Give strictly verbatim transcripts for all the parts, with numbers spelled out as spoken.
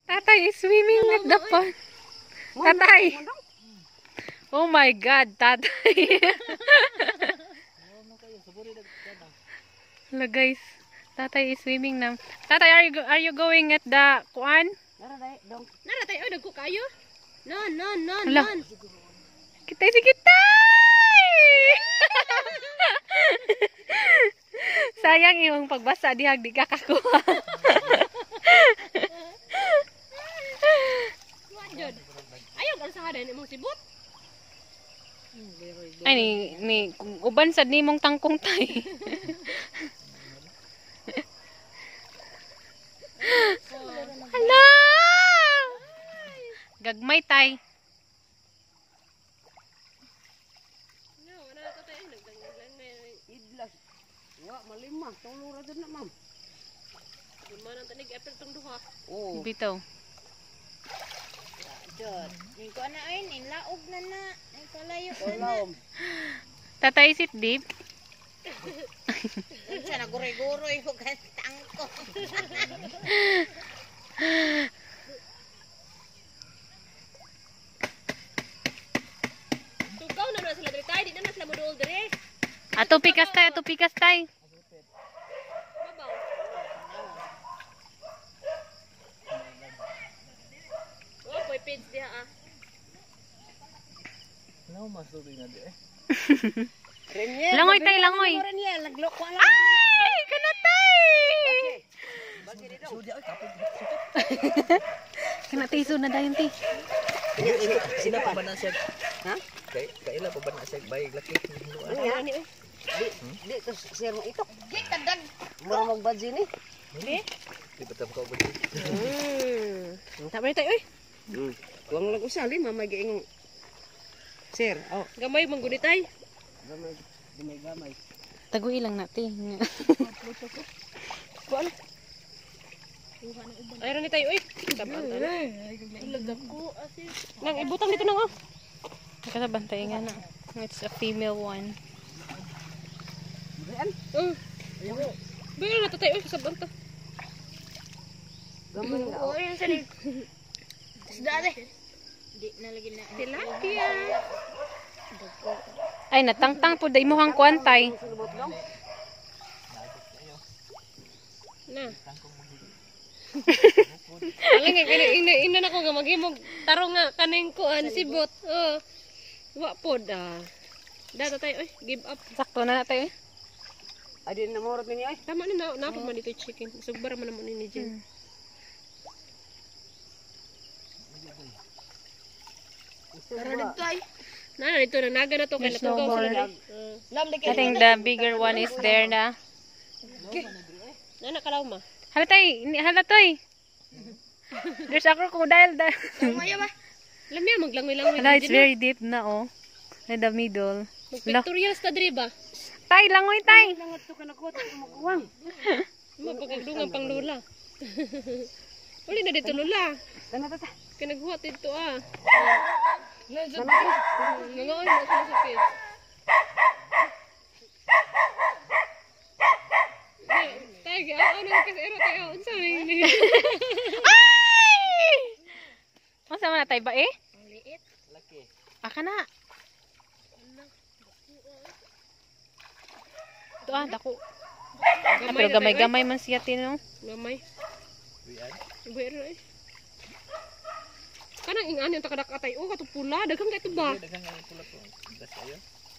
Tatay is swimming at the pond. Tatay. Oh my God, Tatay. Hello guys. Tatay is swimming now. Tatay, are you are you going at the kuan? Naratay, dong. Naratay, oh, dagko kayo. No, no, no, Hello. no. Kitay si Kitay! Sayang yung pagbasa dihag di ka kakuha. Ayaw ka sa hadan imong sibot. Ay ni ni uban sad nimong tangkong tay. Hala! Gagmay tay. No, wala to tay nagdanglang idlas. Wa malima, tulo ra jud na, ma'am. Lima nang tanig apil tong duha. Oh. Bitaw. Jod, ning ko na ay ning laog na na. Ay palayo na na. Tatay sit deep. Unsa na guroy-guroy ko kan tangko. Tugaw na na sila diri tay, di na na sila moduol diri. Ato pikas tay, ato pikas tay. Babaw. Oh, boy page dia ah. Ano masubig na di eh? Langoy tay, langoy. Ay, kanatay. Kanatay so na dayon ti. Sila pa ba na siya? Ha? Kaila pa ba na siya bayig laki? Ano ni? Di di to sir mo ito. Di kadag. Mura magbadji ni. Di. Di pa ko ba? Hmm. Tama tayo oy. Hmm. Kuang lag usali mamay giingong. Sir, oh, gamay manggunitay. Gamay, gamay gamay. Tagui lang natin. Kuan. Ay ron ni tayo oy. Taban ta. Ladag ko asin. Nang ibutang dito nang oh. Nakasabantay nga na. It's a female one. Ayan. Mm. Bayar na tatay oy kasabang ta. Gamay na. Oh, yan sa ni. Isda de. Di na lagi na. Tilapia. Ay natangtang po day mo hang kuantay. Na. Alang nga ina ina na ko nga maghimog tarong nga kaning kuan sibot. Oh. Wa pod ah. Data tayo oy, give up. Sakto na natay. Adi na morot ni ay. Tama ni na napod man dito chicken. Sugbar man naman ni Jhen. Tara dito ay. Na dito na naga na to kay There's no natugaw more. sila. I think the bigger one is there na. Na nakalaw ma. Hala tay, hala toy. There's a crocodile there. Maya ba? Lamya maglangoy-langoy. Hala, it's very deep na oh. In the middle. Pictorial sta diri ba? Tay, langoy tay. Langot to kanakot magkuwang. Mapagdungan pang lula. Uli na dito lula. Kana ta. Kanaghuat dito ah. Nandiyan. Nangoy mo sa sakit. Tagi, ano kasi ero tayo. Unsa ni? Ay! Masa man tay ba eh? Ang liit. Laki. Aka na. Ito ah, dako. Ah, pero gamay-gamay man siya tino. Gamay. Wian. Pero eh. Kanang ingan yung takadakatay. Oh, katong pula. Daghang ka ito ba? Daghang nga pula ko. Das ayo.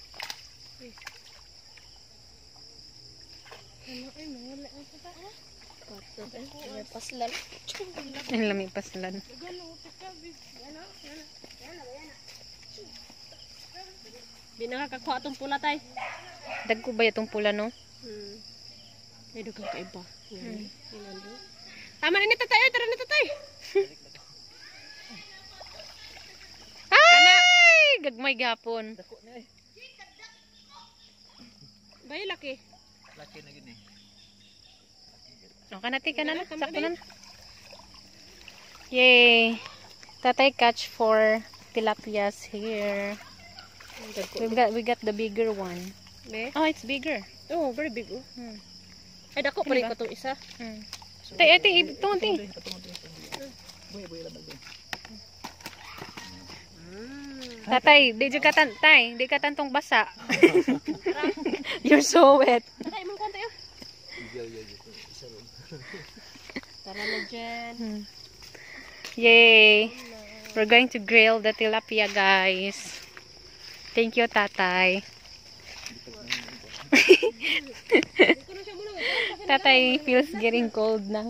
Ano ay nawala ang sa taa? Katot eh. May paslan. Ang lami paslan. Di nakakakuha itong pula tay. Dagko ba itong pula no? Hmm. May dugang kaiba. Hmm. Tama na ni tatay. Ay, tara na tatay. Ay! Gagmay gapon. Dako na eh. Bay, laki. Laki na gini. O, kanati ka na na. Sakto na na. Yay! Tatay catch for tilapias here. We got, we got the bigger one. Be? Oh, it's bigger. Oh, very big. Oh. Hmm. Ay, dako pa rin ko itong isa. Hmm. Tay, ate, ito, ate. Buhay, buhay lang din. Tatay, di ka tan tay, di ka tantong basa. You're so wet. Tatay, mong konti yun. Tara na, Jhen. Hmm. Yay! We're going to grill the tilapia, guys. Thank you, Tatay. Tatay feels getting cold na.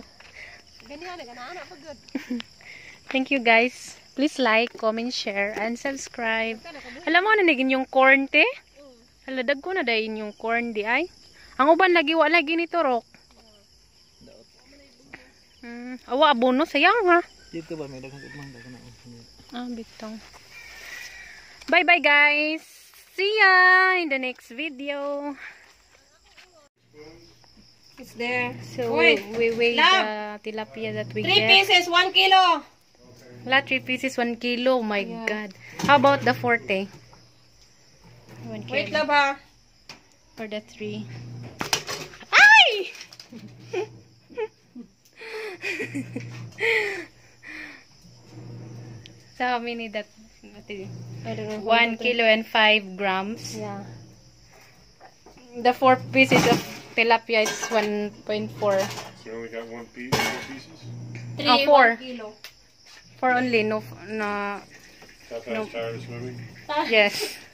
Thank you, guys. Please like, comment, share, and subscribe. Alam mo na naging yung corn, te? Haladag ko na dahil yung corn, di ay? Ang uban lagi, wala lagi nito, Rok. Hmm. Awa, abono. Sayang, ha? Dito ba? May dagang igmang. Ah, bitong. Bye-bye, guys. See ya in the next video. It's there. So, Wait, we weigh love. the tilapia that we Three get. pieces, one kilo. Wala, three pieces, one kilo. Oh my Yeah. God. How about the forte? One Wait, kilo. love, ha. For the three. Ay! So, how many that? I don't know. One kilo and five grams. Yeah. The four pieces of tilapia is one point four. So you only got one piece, four pieces? Three, Ah, four. one kilo. For only, no, no, Tatay's No. tired of swimming? yes.